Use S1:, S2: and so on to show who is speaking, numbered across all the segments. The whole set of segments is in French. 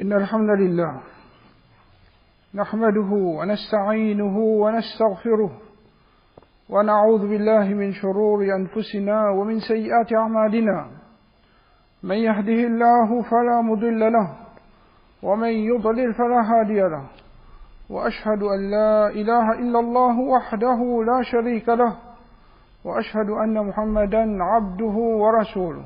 S1: إن الحمد لله نحمده ونستعينه ونستغفره ونعوذ بالله من شرور أنفسنا ومن سيئات أعمالنا من يهده الله فلا مضل له ومن يضلل فلا هادي له وأشهد أن لا إله إلا الله وحده لا شريك له وأشهد أن محمدا عبده ورسوله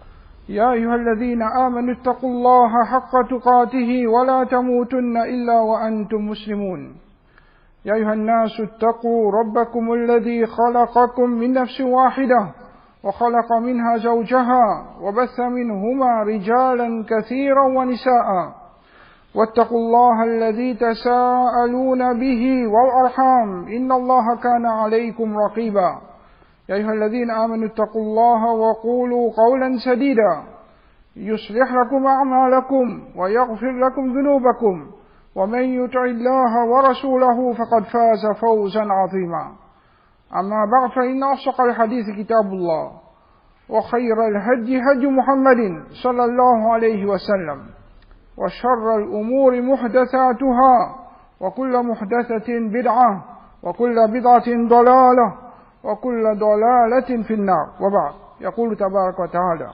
S1: يا أيها الذين آمنوا اتقوا الله حق تقاته ولا تموتن إلا وأنتم مسلمون يا أيها الناس اتقوا ربكم الذي خلقكم من نفس واحدة وخلق منها زوجها وبث منهما رجالا كثيرا ونساء واتقوا الله الذي تساءلون به والأرحام إن الله كان عليكم رقيبا يا أيها الذين آمنوا اتقوا الله وقولوا قولا سديدا يصلح لكم أعمالكم ويغفر لكم ذنوبكم ومن يطع الله ورسوله فقد فاز فوزا عظيما أما بعد فإن أصدق الحديث كتاب الله وخير الهدي هدي محمد صلى الله عليه وسلم وشر الأمور محدثاتها وكل محدثة بدعة وكل بدعة ضلالة وكل ضلالة في النار وبعد يقول تبارك وتعالى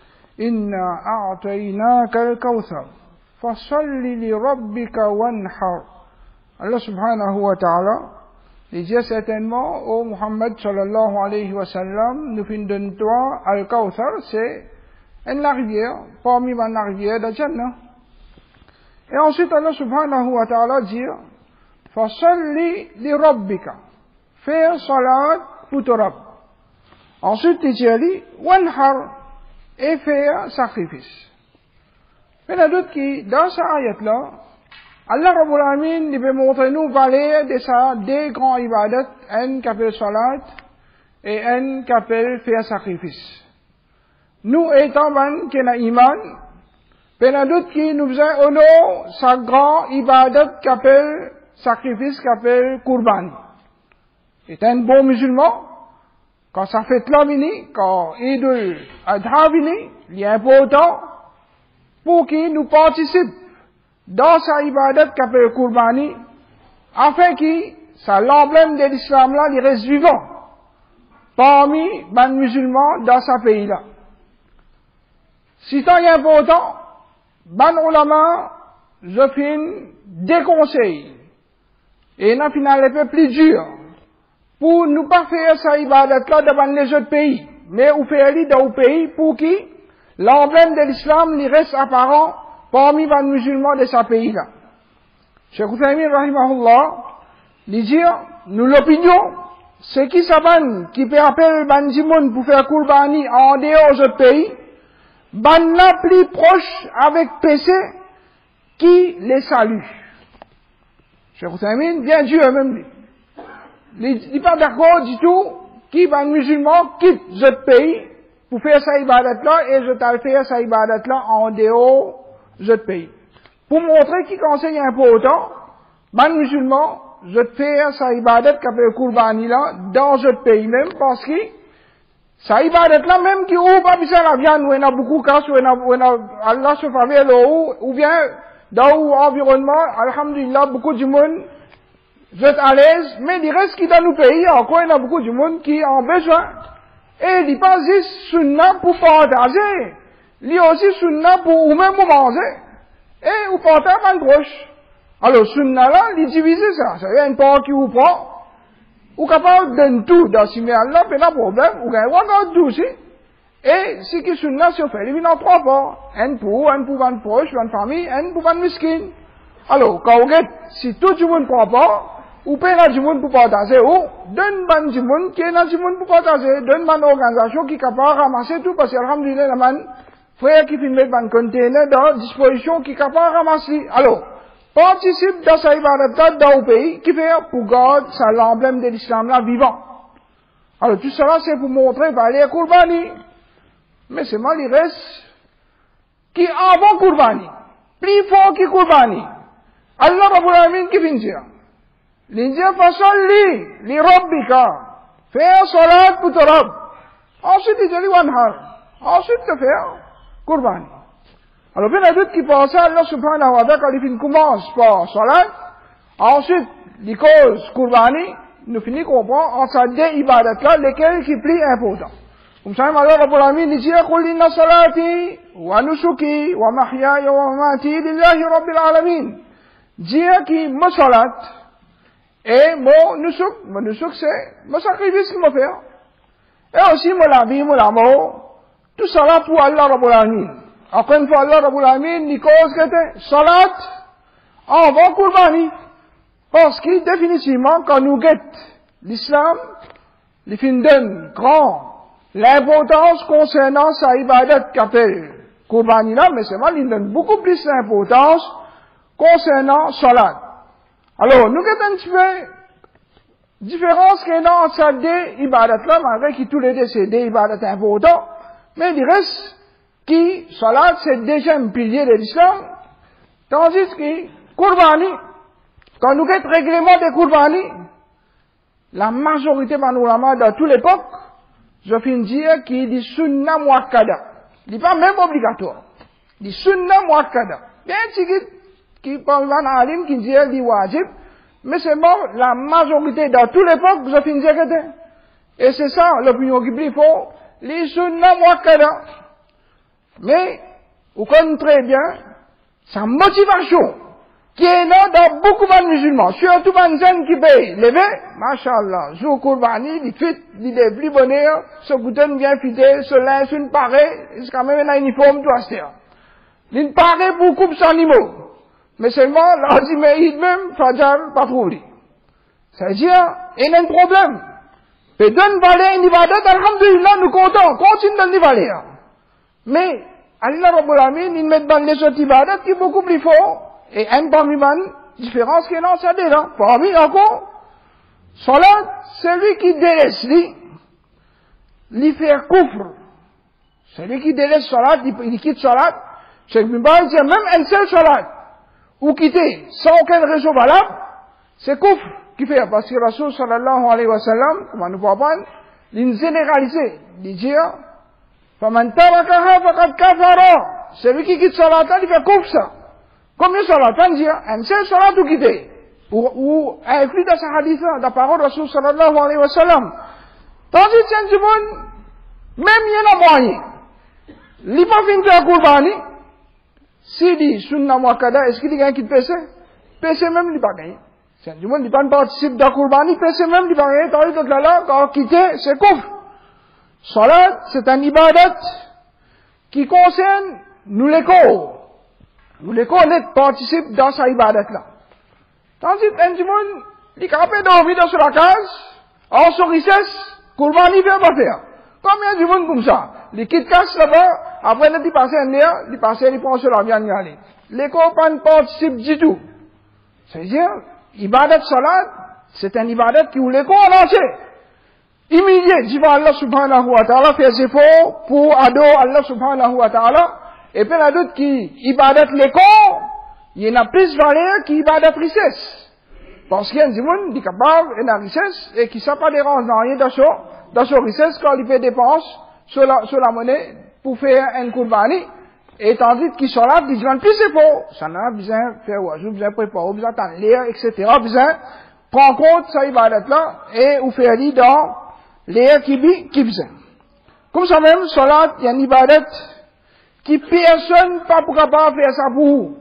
S1: إنا أعطيناك الكوثر فصل لربك وانحر. Allah subhanahu wa ta'ala dit certainement au Muhammad sallallahu alayhi wa sallam, nous fin donne toi Al-Kawthar, c'est une rivière parmi les rivières de Jannah. Et ensuite Allah subhanahu wa ta'ala dit fasalli li rabbika, faire salat pour ton Rabb. Ensuite il dit wanhar, et faire sacrifice. Mais il y a d'autres qui, dans cette ayat-là, Allah Rabbul Alamin peut montrer nous parler de ça, des grands ibadat, un qui appelle salat, et un qui appelle faire sacrifice. Nous étant ban qui n'a iman, mais il y a d'autres qui nous faisaient honneur, sa grand ibadat qui appelle sacrifice, qui appelle kurban. C'est un bon musulman, quand ça fait là vini, quand Idul Adha vini, il est important pour qu'il nous participe dans sa ibadat qu'appelle Kurbani, afin que ça l'emblème de l'islam là, il reste vivant parmi les musulmans dans ce pays là. Si c'est important, les ulama, je fin des conseils, et n'a finalement un peu plus dur, pour ne pas faire sa ibadat là devant les autres pays, mais ou faire dans le pays pour qui l'emblème de l'islam lui reste apparent parmi les musulmans de ce pays-là. Cheikh Uthaymin rahimahullah, il dit, nous l'opinion, c'est qui s'aban qui peut appeler Banjimoun pour faire Kurbani en dehors de autres pays, ban la plus proche avec PC qui les salue. Cheikh Uthaymin, bien Dieu même dit. Il n'est pas d'accord du tout qui va musulman quitte ce pays pour faire sa ibadat là et je t'ai fait sa ibadat là en dehors de ce pays. Pour montrer qui conseille important, les musulmans, je fais sa ibadat qu'appelle Kurbani là dans ce pays même parce que sa ibadat là même qui ou pas bisa la viande ou il y a beaucoup de cas où Allah se faveur là ou bien dans l'environnement, alhamdulillah, beaucoup de monde vous êtes à l'aise, mais il reste qui dans nos pays, encore il y a beaucoup de monde qui en besoin. Et il pas juste sunna pour partager. Il y a aussi sunna pour vous-même manger. Et vous partagez un proche. Alors sunna là, il divise ça. Ça veut dire une part qui vous prend. Vous êtes capable de tout dans ce là, pas de problème. Vous gagnez tout aussi. Et ce qui sunna, c'est fait, il y a trois parts. Un pour un proche, une famille, un pour un miskin. Alors, quand vous êtes, si tout le monde ne prend pas, ou paye la du monde pour partager, ou donne ban du monde qui est dans du monde pour partager, donne ban organisation qui est capable de ramasser tout, parce qu'alhamdulillah, la man, frère qui finit mettre ban conteneur dans disposition qui est capable de ramasser. Alors, participe dans sa ibadat dans le pays, qui fait pour garder ça l'emblème de l'islam là vivant. Alors, tout cela, c'est pour montrer, aller à Kurbani. Mais c'est mal, il reste, qui avant Kurbani, plus fort que Kurbani. Allah Rabbul Alamin qui vient dire, il dit fasalli li rabbika, fais salat pour ton Rabb. Ensuite il dit wanhar, ensuite tu fais Kurbani. Alors, il y a d'autres qui pensent à Allah subhanahu wa ta'ala quand il commence par salat, ensuite, les causes kurbani, nous finissons comprendre en ça des ibadats là, lesquels qui plus importants. Comme ça, Allah Rabbul Alamin dit, قل إن صلاتي ونسكي ومحياي ومماتي لله رب العالمين. Dire que ma salat et mon nusuk c'est mon sacrifice qu'il m'a fait. Et aussi mon vie, mon mort, tout ça là pour Allah Rabbul Alamin. Encore une fois, Allah Rabbul Alamin, les causes que c'est salat, en bon kurbani. Parce que définitivement, quand nous guettons l'islam, il fait donne grand l'importance concernant sa ibadat qu'appelle kurbani là, mais c'est vrai, il donne beaucoup plus d'importance concernant salat. Alors, nous avons un petit peu différence qu'il y a entre ces deux ibadats là, malgré que tous les deux c'est des ibadats importants, mais il reste que salat c'est le deuxième pilier de l'islam, tandis que kurbani, quand nous avons le règlement des kurbani, la majorité des ulama dans toute l'époque, je finis de dire qu'il dit sunna muakkada. Il n'est pas même obligatoire. Il dit sunna muakkada. Il y a un petit qui parle un alim qui dit qu'il dit wajib, mais c'est bon, la majorité dans toute l'époque, je finis de dire que c'est. Et c'est ça l'opinion qui plie fort, les sunna muakkada. Mais, vous connaissez très bien, sa motivation, qui est là dans beaucoup de musulmans, surtout les jeunes qui payent lever, machallah, jour kurbani, il fit, il est plus bonheur, ce goûten bien fidèle, ce linge, une parée, c'est quand même un uniforme, tout à faire. Il paraît pour couper son animaux. Mais seulement, là, il même, Fajr, pas trouvé. C'est-à-dire, il y a un problème. Et donne valer une ibadat, alhamdulillah, nous comptons, continue de le valer. Mais, Allah Rabbul Alamin, il met dans les autres ibadats qui est beaucoup plus fort. Et un parmi les différences qu'il y a dans ça déjà. Parmi encore, salat, celui qui délaisse, lui faire kufr. Celui qui délaisse salat, il quitte salat. Cheikh Ibn Baz dit même un seul salat, ou quitter sans aucune raison valable, c'est kufr qui fait. Parce que Rasul sallallahu alayhi wa sallam, comme nous pouvons apprendre, il généralisé. Il dit, فَمَنْ تَرَكَهَا فَقَدْ كَفَرَ. Celui qui quitte salat, il fait kufr ça. Combien de salat? Un seul salat ou quitter? Ou inclus dans ce hadith là, la parole de Rasul sallallahu alayhi wa sallam. Tandis que du monde, même il y en a moyen. Il pas fin de kurbani. S'il dit sunna muakkada, est-ce qu'il y a un qui pèse? Pèse même, il pas gagné. C'est du monde, il pas participe dans kurbani, pèse même, il pas gagné. Tandis que là, quand quitter, c'est kufr. Salat, c'est un ibadat qui concerne nous les corps. Nous les connaissons, participent dans sa ibadat là. Tandis que du monde, il est capable d'envie dans la case, en son richesse, kurbani fait pas faire. Combien de monde comme ça? Les quitte casse là-bas, après il passe un l'air, il passe, il prend sur la viande y aller. Les copains ne participent du tout. C'est-à-dire, ibadat salat, c'est un ibadat qui vous les entier. Immédiat, devant Allah subhanahu wa ta'ala, fait ses efforts pour adorer Allah subhanahu wa ta'ala, et puis il y a d'autres qui ibadat les corps, il y en a plus valeur qui ibadat richesse. Parce qu'il y a des gens qui sont capables de la richesse, et qui ne savent pas déranger dans rien dans sa richesse quand il fait dépenses sur la monnaie pour faire un kurbani, et tandis qu'ils sont là, ils gagnent plus efforts. Ça n'a besoin de faire wajou, besoin de préparer, besoin de l'air, etc. Besoin de prendre compte de sa ibadat là, et ou faire aller dans l'air qui besoin. Comme ça même, salat, il y a une ibadat qui personne pas capable de faire ça pour vous.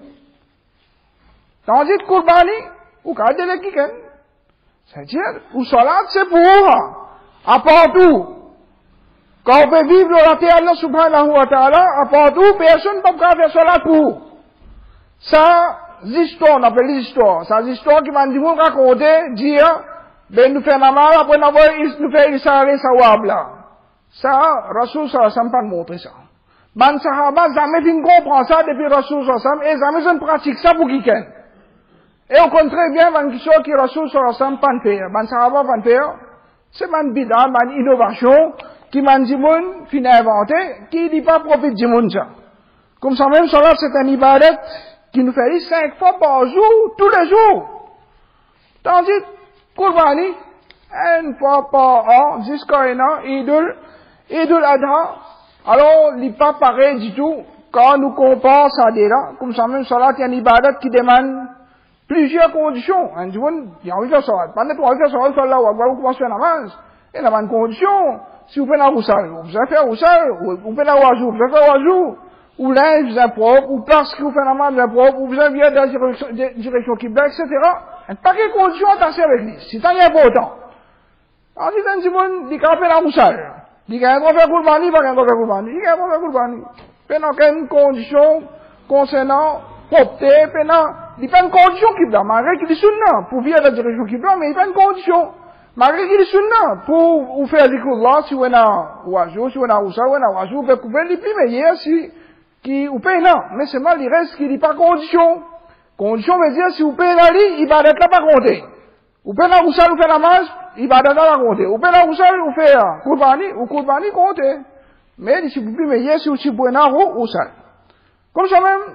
S1: Tandis que kurbani, ou quand il est quelqu'un, c'est-à-dire, ou salat, c'est pour vous. À part tout, quand on peut vivre dans la terre Allah subhanahu wa ta'ala, à part tout, personne ne peut pas faire salat pour vous. Ça, l'histoire, on appelle l'histoire. Ça, l'histoire qui m'a dit, vous raconter, dire, ben, nous faisons mal, après, nous faisons Israël sawab là. Ça, Rasul sallallahu alayhi wa sallam pas montré ça. Ben, sahaba, jamais fin comprend ça depuis Rasul sallallahu alayhi wa sallam, et jamais je ne pratique ça pour quelqu'un. Et au contraire, bien, ben, qui soit qui Rasul sallallahu alayhi wa sallam pas faire. Ben, sahaba pas faire. C'est une bid'a, une innovation, qui m'a dit moun, fin inventé, qui dit pas profite du monde ça. Comme ça même, salat, c'est un ibadat qui nous fait 5 fois par jour, tous les jours. Tandis, kurbani, une fois par an, jusqu'à un an, Idul Adha, alors, il n'est pas pareil du tout quand nous comparons ça là, comme ça même salat et une ibadat qui demande plusieurs conditions. Un jour, il y a envie de faire salat. Pendant que vous avez fait salat, vous allez commencer à faire namaz. Et la bonne condition, si vous faites la roussal, vous allez faire roussal, vous faites la wazou, vous allez faire wazou, ou là, vous êtes propre, ou parce que vous faites namaz, vous êtes propre, ou vous avez bien dans la direction Qibla, etc. Un paquet de conditions attachées avec lui. C'est très important. Ensuite, un petit monde, il fait la roussal. Il a un droit de faire Kourbani, il a un droit de faire Kourbani. Il a un droit de faire Kourbani. Pendant qu'une condition concernant propreté, pendant, il n'y a pas une condition Qibla, malgré qu'il est sunna, pour vivre dans la direction Qibla, mais il n'y a pas une condition. Malgré qu'il est sunna, pour faire zikrullah, si vous avez un oiseau, si vous avez un roussal, si vous avez un oiseau, vous pouvez couper les plus meilleurs, si, qui, vous payez non. Mais c'est mal, il reste qu'il n'y a pas condition. Condition veut dire, si vous payez la lit, il va être là pas compté. Vous payez la roussal, vous faites la masse, il va être là compté. Vous payez la roussal, vous faites Kourbani compté. Mais si vous pouvez meilleur, si vous pouvez un roussal. Comme ça même,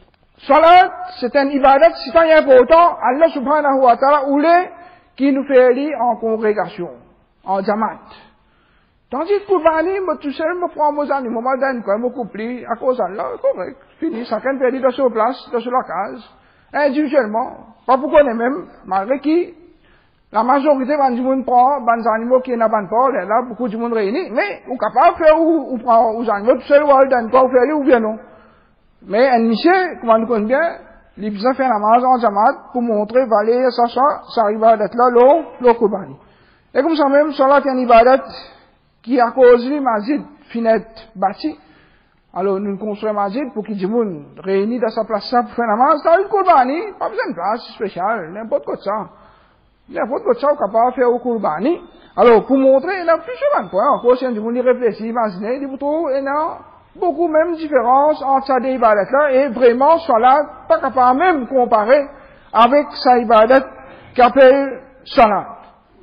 S1: salat, c'est un ibadat, c'est pas important, Allah subhanahu wa ta'ala, ou les, qui nous fait aller en congrégation, en jamaat. Tandis que Kourbani, moi tout seul, me prends mes animaux, me donne quoi, me couple, à cause d'Allah, correct, fini, chacun fait aller dans sa place, dans sa case, individuellement, pas pour qu'on ait même, malgré qui, la majorité, ben, du monde prend, ben, des animaux qui n'ont pas de parole, là, beaucoup du monde réuni, mais, ou capable de faire, ou prend, aux animaux, tout seul, ou donne quoi, ou faire aller, ou bien non. Mais, un monsieur, comment nous connaît bien, les bisons font la namaz en jamaat pour montrer, valer, ça arrive à être là, l'eau Kourbani. Et comme ça même, salat et un ibadat, qui a causé masjid, finette, bâti. Alors, nous construisons masjid pour qu'il y ait des gens réunis dans sa place, ça, pour faire la namaz, ça, une Kourbani, pas besoin de place spéciale, n'importe quoi de ça. N'importe quoi de ça, on est capable de faire au Kourbani. Alors, pour montrer, il y a plusieurs points, encore, si un gens réfléchit, imaginez, il faut il y a beaucoup même différence entre sa ibadat là et vraiment salat pas capable même comparer avec sa ibadat qu'appelle salat.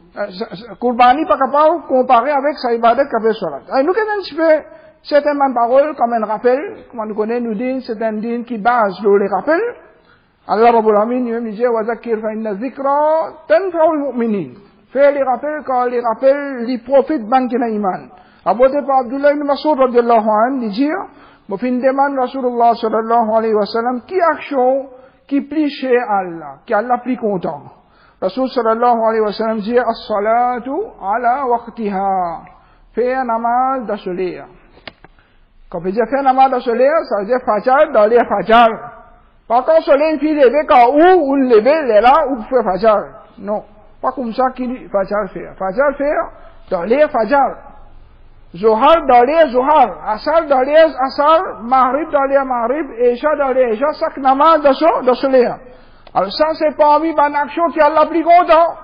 S1: Kourbani pas capable comparer avec sa ibadat qu'appelle salat. Et nous qu'est-ce un petit peu certaines paroles comme un rappel, comme nous connaissons nous dit c'est un din qui base sur les rappels. Allah Rabbul Alamin lui-même disait wa zakir fa inna dhikra tanfa'ul mu'minin. Fais les rappels quand les rappels les profitent ban qui n'a iman. Abu Abdullah ibn Mas'ud radiyallahu anhu dit mo fin demande Rasulullah sallallahu alayhi wa sallam qui action qui plie chez Allah qui Allah plie content. Rasul sallallahu alayhi wa sallam dit as-salatu ala waqtiha. Fais un namaz d'assolir. Quand on dit faire un namaz d'assolir, ça veut dire fajr dans les fajr. Pas quand soleil puis lever quand où lever là où faire fajr. Non, pas comme ça qu'il fajr faire. Fajr faire dans les fajr. Zohar dans les Zohar, Asar dans les Asar, Maghrib dans les Maghrib, Isha dans les Isha, chaque namaz dans ce lien. Alors ça c'est parmi les actions qui Allah plus content.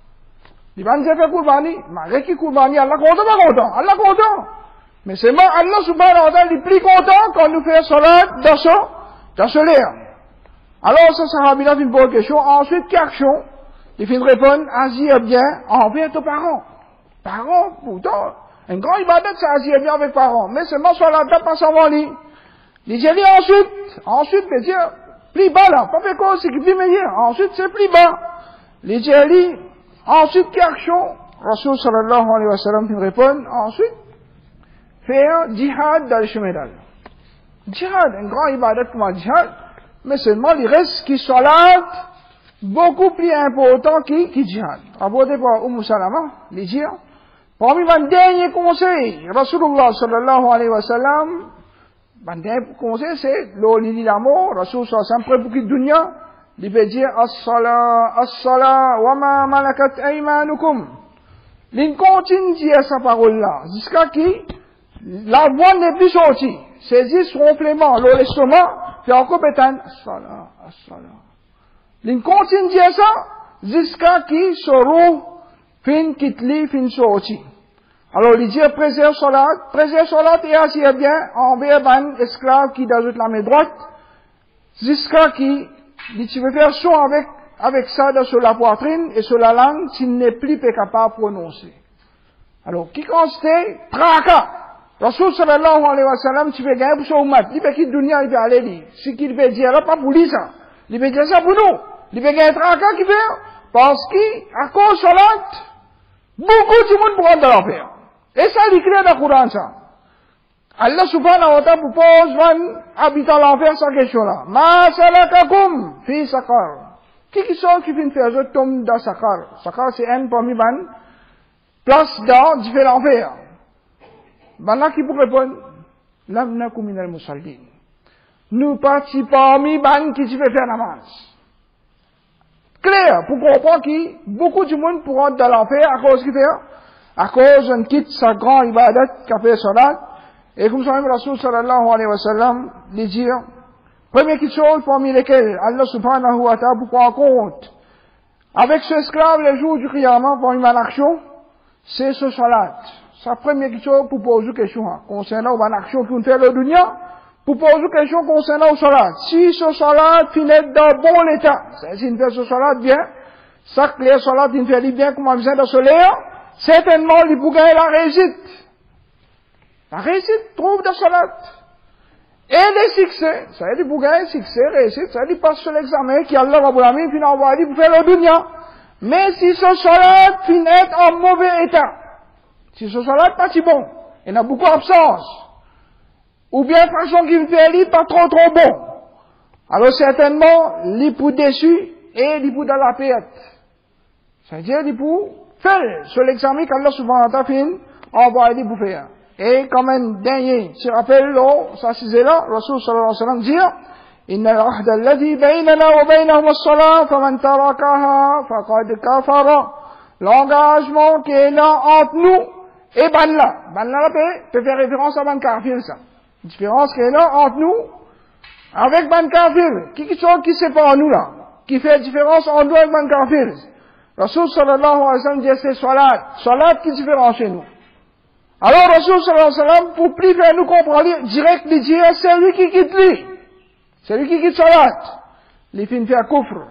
S1: Il va nous faire Kourbani, malgré qui Kourbani, Allah content, pas content, Allah content. Mais c'est moi, Allah subhanahu wa ta'ala, il est plus content quand nous faisons salat dans ce lien. Alors ça, Sahabi là, une bonne question. Ensuite, quelle action? Il fait répondre, agir bien envers tes parents. Parents, pourtant, un grand ibadat, c'est agir bien avec parents. Mais seulement sur la table, pas seulement lit. Il dit ensuite, il dit, plus bas là, pas fait quoi, c'est plus meilleur. Ensuite, c'est plus bas. Il dit, ensuite, quelle action? Rasul sallallahu alayhi wa sallam, il répond, ensuite, faire djihad dans le chemin d'Allah. Djihad, un grand ibadat comme djihad, mais seulement il reste qui salat, beaucoup plus important qui djihad. Abordé par Salama, il dit, parmi mon dernier conseil, Rasulullah sallallahu alayhi wa sallam, mon dernier conseil c'est, l'oli l'amour, Rasul sallallahu alayhi wa sallam, près pour qu'il dunya, il veut dire, as-sala, wa ma malakat aymanukum. Il continue de dire sa parole-là, jusqu'à qui, la voix n'est plus sortie. Saisis son complément, l'estomac, puis encore pétane, as-sala, as-sala. Il continue de dire ça, jusqu'à qui seront fin kitli, fin sorti. Alors, il dit, préserve salat et assire bien, envers un esclave qui d'ajoute la main droite, jusqu'à qui, tu veux faire son avec ça sur la poitrine et sur la langue, s'il n'est plus capable de prononcer. Alors, qui constate, traka. Rasul sallallahu alayhi wa sallam, tu veux gagner pour son umat, il veut qu'il dunya, il veut aller dire. Ce qu'il veut dire là, pas pour lui ça. Il veut dire ça pour nous. Il veut gagner traka qui fait, parce qu'à cause salat, beaucoup de monde prend de leur père. Et ça, il est clair dans le Coran, ça. Allah subhanahu wa ta'ala propose un habitant l'enfer sa question là. Ma salakakum fi saqar. Qui sont qui viennent faire autres tombe dans saqar? Saqar c'est un parmi ban place dans différents enfers. Ben là qui pour répondre? Lam nakum minal musallin. Nous partis parmi ban qui veut faire namaz. Clair, pour comprendre que beaucoup de monde pour rentrer dans l'enfer à cause qui fait? À cause d'un quitte sa grand ibadat qu'a fait salat. Et comme ça même Rasul sallallahu alayhi wa sallam dit dire, première chose parmi lesquelles Allah subhanahu wa ta'ala pour prendre en compte avec ce esclave le jour du qiyamah pour une action, c'est ce salat. Sa première chose pour poser une question concernant une action qu'on fait le dunya, pour poser une question concernant le salat. Si ce salat finit dans bon état, c'est-à-dire s'il fait ce salat bien, ça que les salat il fait bien comme on vient de se lire, certainement il peut gagner la réussite. La réussite trouve dans salat. Et les succès, ça veut dire pour gagner succès, réussite, ça veut dire passer sur l'examen qui Allah Rabbul Alamin puis envoie pour faire le dunya. Mais si ce salat finit en mauvais état, si ce salat pas si bon, il y a beaucoup d'absence, ou bien façon qu'il fait pas trop bon, alors certainement, il peut déçu et il peut dans la perte. Ça veut dire il peut faire sur l'examen qu'Allah subhanahu wa ta'ala envoie pour faire. Et comme un dernier, tu rappelles, ça c'est là, Rasul sallallahu alayhi wa sallam dit, Inna al-ahda alladhi baynana wa baynahum as-salat, faman tarakaha, faqad kafara. L'engagement qui est là entre nous et Banla. Banla peut faire référence à Ban Kafir, ça. La différence qui est là entre nous, avec Ban Kafir. Qui sépare nous là? Qui fait différence entre nous et Ban Kafir? Rasul sallallahu alayhi wa sallam dit, c'est salat. Salat qui différencie nous. Alors, Rasul sallallahu alayhi wa sallam, pour plus faire nous comprendre, direct, il dit, c'est lui qui quitte lui. C'est lui qui quitte salat. Il finit faire kufr.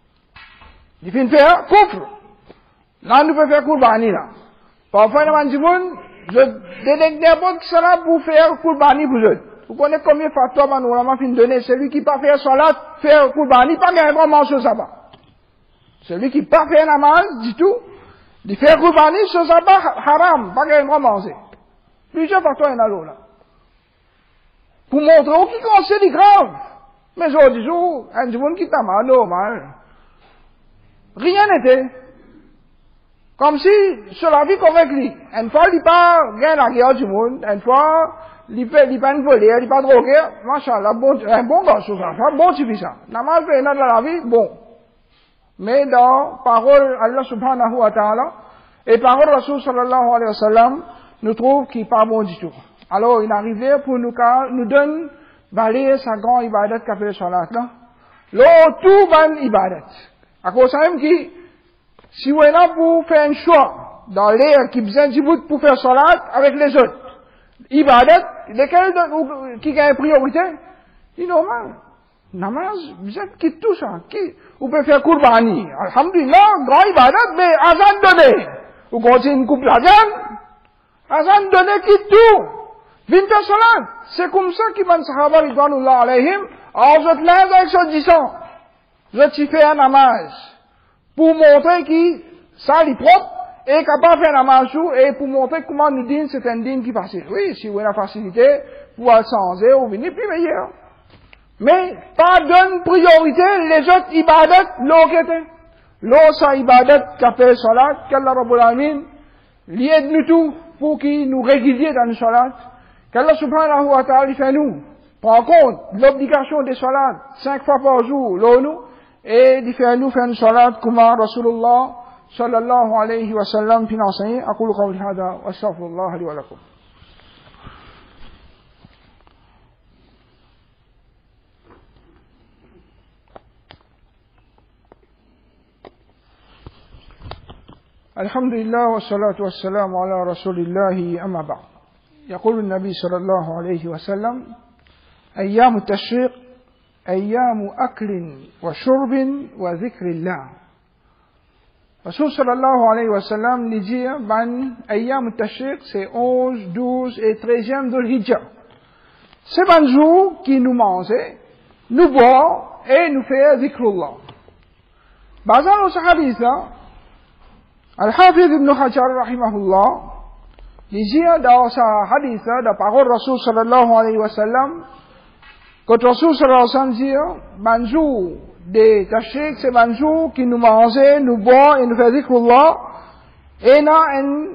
S1: Il finit faire kufr. Là, nous pouvons faire kurbani, là. Parfois, il y a des gens, je délègue n'importe qui salat pour faire kurbani pour eux. Vous connaissez combien de fatwa, nous avons fin de donner. Celui qui pas faire salat, faire kurbani, pas gagner un grand sur sabbat. Celui qui pas faire namaz, du tout, il fait kurbani sur sabbat, haram, pas gagner un grand manger. Plusieurs fatwas, il y en a là. Pour montrer qui conseille les graves. Mais aujourd'hui, un jour qui t'a mal, normal. Rien n'était. Comme si, sur la vie qu'avec lui, une fois, il pas gagné la guerre du monde, une fois, il pas une volée, il pas drogué, machallah, un bon gars, sur ça, bon suffisant. Normal, fait dans la vie, bon. Mais dans parole Allah subhanahu wa ta'ala, et parole Rasul sallallahu alayhi wa sallam, nous trouvons qu'il n'est pas bon du tout. Alors, il arrivait pour nous donne, balayer sa grande ibadat qu'a fait le salat, là. L'autre, tout ban ibadat. À cause de même qui, si vous êtes là pour faire un choix, dans l'air qui besoin du bout pour faire salat avec les autres, ibadat, lesquels qui gagne priorité? C'est normal. Namaz, vous êtes qui tout ça? Qui, vous pouvez faire kurbani. Alhamdulillah, grand ibadat, mais azan donné. Vous continuez une coupe d'azan, azan donné qui tout. Vin faire salat. C'est comme ça qu'ils van sahaba ridwanullah alayhim, alors vous êtes là avec ce disant, je t'y fais un namaz. Pour montrer que ça est propre, et capable de faire namaz et pour montrer comment nous dîne, c'est un dîne qui est facile. Oui, si vous avez la facilité, pour aller changer, vous venez plus meilleur. Mais, pas donne priorité, les autres ibadat, l'eau l'eau sa ibadat, qu'appelle salat, qu'Allah Rabbul Alamin, lié de nous tout, pour qu'il nous régulier dans le salat, qu'Allah subhanahu wa ta'ala fait nous, prend compte l'obligation des salats, 5 fois par jour, l'eau et il fait nous faire une salat, comme Rasulullah, sallallahu alayhi wa sallam, puis l'enseigner, aqulu qawli hada, wa astaghfirullah li wa lakum. الحمد لله والصلاة والسلام على رسول الله أما بعد يقول النبي صلى الله عليه وسلم أيام التشريق أيام أكل وشرب وذكر الله Rasul sallallahu alayhi wa sallam nous dit ben أيام التشريق c'est 11, 12 et 13e de l'Hijjah. C'est un jour qui nous mange, nous boit et nous fait zikrullah. Bazar au hadith là Al-Hafiz ibn Hajar rahimahullah il dit dans sa hadith, dans la parole de Rasul sallallahu alayhi wa sallam, quand Rasul sallallahu alayhi wa sallam dit, manjou des tashrik, c'est manjou qui nous mange, nous boit et nous fait zikrullah, et il y a une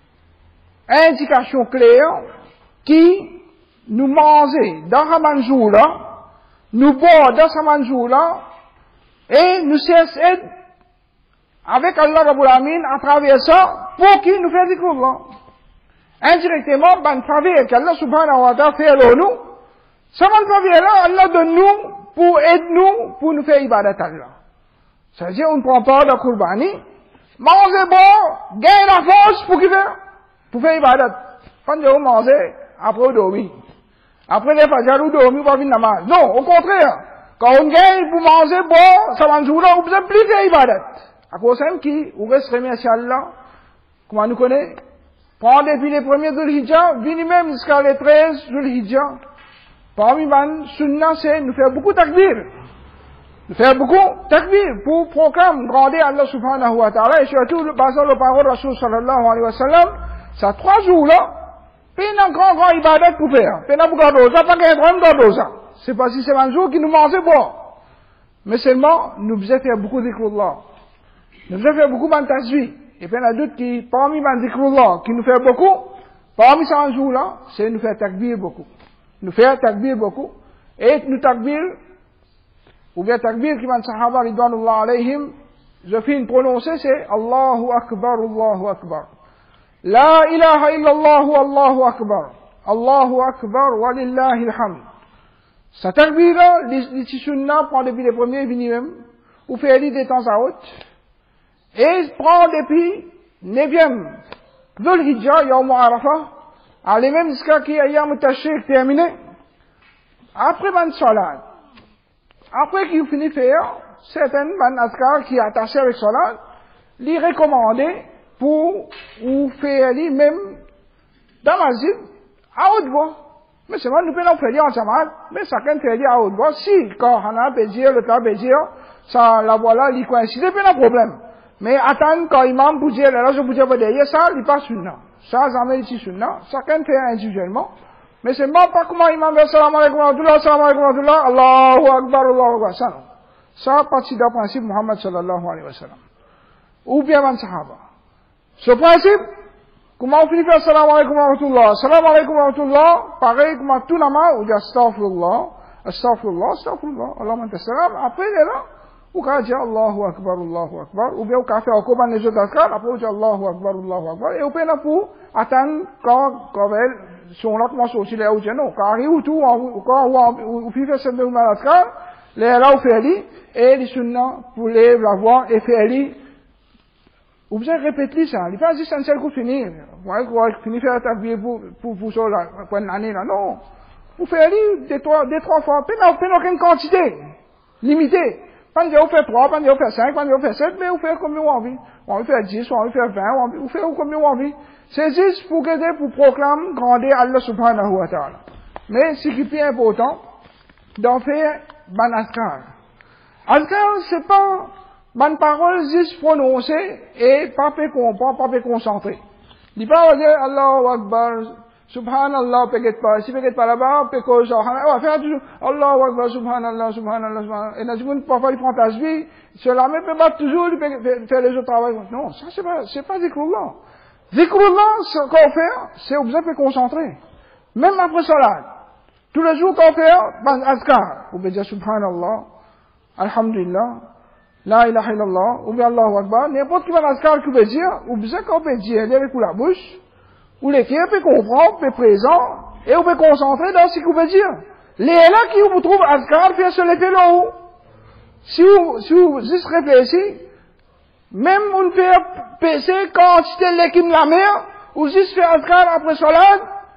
S1: indication claire qui nous mange dans ce manjou là, nous boit dans ce manjou là, et nous cessons avec Allah Rabbul Alamin à travers ça pour qu'il nous fasse zikrullah. Indirectement, ben travail qu'Allah subhanahu wa ta'ala fait à nous, ça ben travail là, Allah donne nous pour aider nous, pour nous faire ibadat à Allah. C'est-à-dire, on ne prend pas de Qurbani, manger bon, gagner la force pour faire ibadat. Quand on mange, après on dormit. Après les fajr, on dormit, on va venir namaz. Non, au contraire. Quand on gagne pour manger bon, ça va nous là, on peut plus faire ibadat. À cause de qui, on reste remercier Allah, comment nous connaît, prendre depuis les premiers de l'Hijjah, venir même jusqu'à les 13 de l'Hijjah. Parmi les sunnah, c'est nous faire beaucoup takbir. Nous faire beaucoup takbir pour proclamer, grandir Allah subhanahu wa ta'ala, et surtout, basant le parole de Rasul sallallahu alayhi wa sallam, ça 3 jours là, puis il y a un grand ibadat pour faire. Puis il y a beaucoup d'osa, pas qu'il y ait un grand d'osa. C'est pas si c'est un jour qui nous mange bon. Mais seulement, nous faisons faire beaucoup de zikrullah. Nous faisons faire beaucoup de tasbih. Et puis il y en a d'autres qui, parmi les zikrullah, qui nous fait beaucoup, parmi ces un jour là, c'est nous faire takbir beaucoup. Nous faire takbir beaucoup. Et nous takbir, ou bien takbir qui van sahaba ridwanullah alayhim, je finis de prononcer, c'est Allahu Akbar, Allahu Akbar. La ilaha illallah, Allahu Akbar. Allahu Akbar, walillahi alhamd. Sa takbir là, les sunnah prend depuis les premiers venus même, ou fait aller de temps à autre. Et prend depuis 9e Dhul Hijjah, Yawm Arafah, allez même jusqu'à qui Ayyam Tashriq terminé. Après ban salat. Après qu'il finit de faire, certaines ban askar qui est attaché avec salat, les recommander pour ou faire aller même dans la zone à haute voix. Mais c'est moi, nous pouvons faire en jamaat, mais chacun fait aller à haute voix. Si, quand on a peut dire, le temps peut dire, ça, la voix là, il coïncide, pas de problème. Mais attendre quand imam pour dire, là, je vous dire, derrière ça, il passe sunna. Ça, jamais ici sunna. Chacun fait individuellement. Mais c'est pas comment imam fait salam alaikum wa rahmatullah, salam alaikum wa rahmatullah, Allahu Akbar, Allahu Akbar. Ça, non. Ça, partie d'un principe Muhammad sallallahu alayhi wa sallam. Ou bien man sahaba. Ce principe, comment on finit faire salam alaikum wa rahmatullah, salam alaikum wa rahmatullah, pareil, comment tout nama, ou dit astaghfirullah, astaghfirullah, astaghfirullah, Allah man salam, après, il est là. Ou quand dire Allahu Akbar, Allahu Akbar, ou bien au café au Koban les autres askar, après on dit Allahu Akbar, Allahu Akbar, et on peut là pour attendre quand elle, si on l'a commencé aussi là où dit non, quand arrive tout, quand on fait cette de askar, les là on fait ali, et les sunnah pour les la voir et faire ali, ou bien répéter ça, il pas juste un seul coup finir, ouais, quoi, finir faire ta vie pour ça là, pour une année là, non, vous faites ali deux, trois fois, pas aucune quantité, limitée. Quand on fait 3, quand on fait 5, quand on fait 7, mais on fait comme on a envie. On fait 10, on fait 20, on fait comme on a envie. C'est juste pour aider, pour proclamer, grandir Allah subhanahu wa ta'ala. Mais ce qui est plus important, d'en faire ban askar. Askar, c'est pas ban parole juste prononcée et pas fait comprendre, pas fait concentrer. Il pas dire Allahu Akbar, Subhanallah, peut-être pas. Si peut-être pas là-bas, peut-être ça. On va faire toujours Allahu Akbar, Subhanallah, Subhanallah, Subhanallah. Et dans le monde, parfois, il prend tasbih. Cela même peut pas toujours faire les autres travaux. Non, ça, c'est pas zikrullah. Zikrullah, ce qu'on fait, c'est obligé de se concentrer. Même après salat. Tous les jours qu'on fait, azkar. Vous pouvez dire Subhanallah, Alhamdulillah, La ilaha illallah, ou bien Allahu Akbar. N'importe quel azkar que vous pouvez dire, vous pouvez qu'on peut dire avec la bouche. Où les filles peuvent comprendre, peuvent présent, et on peut concentrer dans ce qu'on veut dire. Les là qui vous trouvent azkar, faire se lever là-haut. Si vous juste réfléchissez, même on peut passer quand c'était l'équipe de la mer, ou juste faire azkar après salat,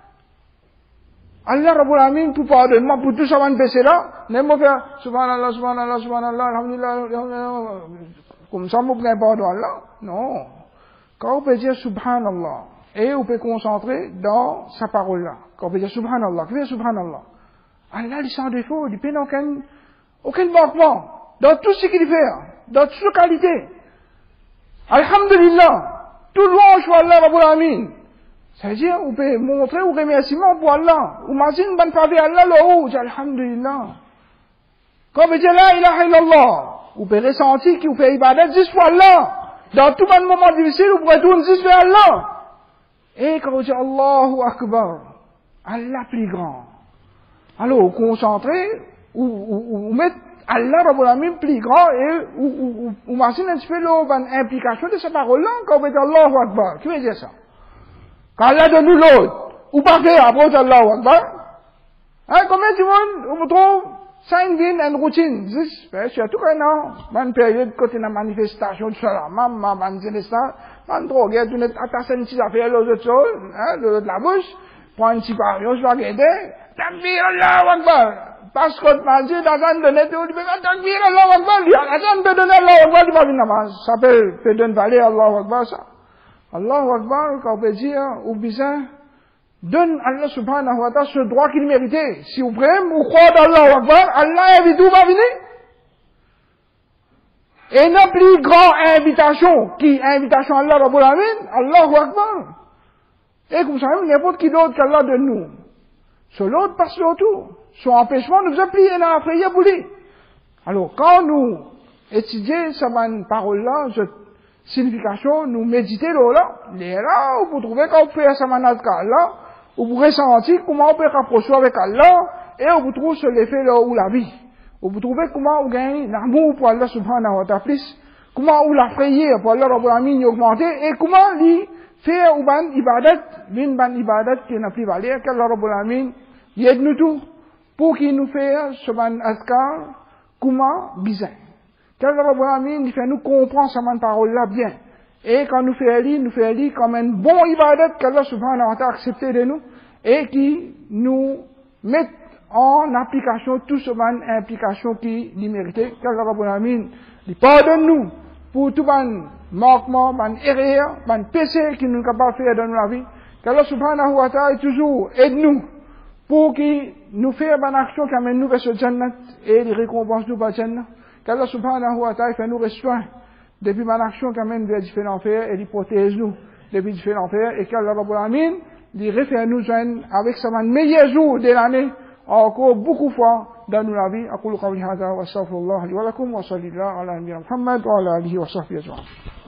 S1: Allah Rabbul Alamin pour pardonner, pour tout ça va passer là, n'aime faire subhanallah, subhanallah, subhanallah, alhamdulillah, comme ça, vous pouvez pardon Allah. Non. Quand on peut dire subhanallah, et on peut concentrer dans sa parole-là. Quand on peut dire Subhanallah, qu'est-ce que Subhanallah? Allah, il sans défaut, il n'a aucun manquement. Dans tout ce qu'il fait, dans toute sa qualité. Alhamdulillah, tout louange pour Allah Rabbul Alamin. Ça veut dire, vous pouvez montrer un remerciement pour Allah. Ou imagine, ben, pas Allah, là-haut, dit alhamdulillah. Quand vous dites la ilaha illallah, vous pouvez ressentir que vous faites ibadat 10 fois Allah. Dans tout un moment difficile, vous pourrez tourner 10 fois Allah. Et quand vous dites Allahu Akbar, Allah plus grand. Alors, vous concentrez, vous mettez Allah Rabbul Alamin plus grand et vous imaginez un petit peu l'implication de cette parole-là quand vous dites Allahu Akbar. Qui veut dire ça? Quand Allah donne nous l'autre, ou pas faire après Allahu Akbar. Hein, combien de monde, vous trouvez, ça une routine. Surtout quand une période, quand il y a une manifestation, tout ça, maman, man, c'est ça, man, drogue, tu n'es attaché à une petite affaire, l'autre chose, hein, de la bouche, prends un petit parion, je vais regarder, takbir Allahu Akbar. Parce que, man, Dieu, dans un donné, tu dis, takbir Allahu Akbar, il y a un peut donner Allahu Akbar, tu vas venir namaz. Ça peut donner valer Allahu Akbar, ça. Allahu Akbar, quand on peut dire, ou bien, donne Allah subhanahu wa ta'ala ce droit qu'il méritait. Si vous prenez, vous croyez dans Allahu Akbar, Allah invite où va venir. Et la plus grande invitation, qui invitation à Allah Rabbul Alamin, Allahu Akbar. Et comme ça, n'importe qui d'autre qu'Allah de nous. Sur l'autre passe l'autre. Son empêchement nous a plié dans la prière pour lui. Alors, quand nous étudions cette parole-là, cette signification, nous méditer là, vous trouvez quand vous faites cette manazka-là, vous pourrez sentir comment on peut rapprocher avec Allah, et vous trouvez sur l'effet là où la vie. Vous trouvez comment vous gagnez l'amour pour Allah subhanahu wa ta'ala plus, comment vous la prière pour Allah Rabbul Alamin augmenter, et comment lui faire une ibadat qui n'a plus valeur, qu'Allah Rabbul Alamin aide nous tous, pour qu'il nous fasse ce ban askar, comment bizarre. Qu'Allah Rabbul Alamin fait nous comprendre cette parole-là bien. Et quand nous faisons comme un bon ibadat qu'Allah subhanahu wa ta'ala accepté de nous, et qui nous met en application tout ce ban implication qui lui méritait, qu'Allah Rabbul Alamin lui pardonne nous pour tout ban manquement, ban erreur, ban péché qui nous capable de faire dans la vie. Qu'Allah subhanahu wa ta'ala toujours aide nous pour qu'il nous fasse ban action qui amène nous vers ce jannat et les récompense nous par jannat. Qu'Allah subhanahu wa ta'ala fait nous soin depuis mon action qui amène vers différents fers et il protège nous depuis différents fers et qu'Allah Rabbul Alamin il refait nous joindre avec sa meilleur jour de l'année encore beaucoup de fois dans la vie. أقول قولي هذا وأستغفر الله لي ولكم وصلى الله على نبينا محمد وعلى آله وصحبه أجمعين.